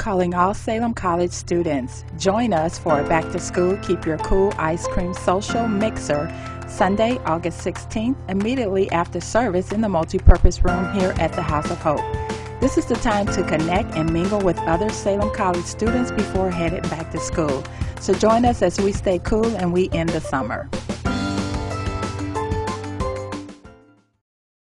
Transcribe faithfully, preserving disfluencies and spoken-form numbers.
calling all Salem College students. Join us for a Back to School Keep Your Cool Ice Cream Social Mixer Sunday, August sixteenth, immediately after service in the multipurpose room here at the House of Hope. This is the time to connect and mingle with other Salem College students before headed back to school. So join us as we stay cool and we end the summer.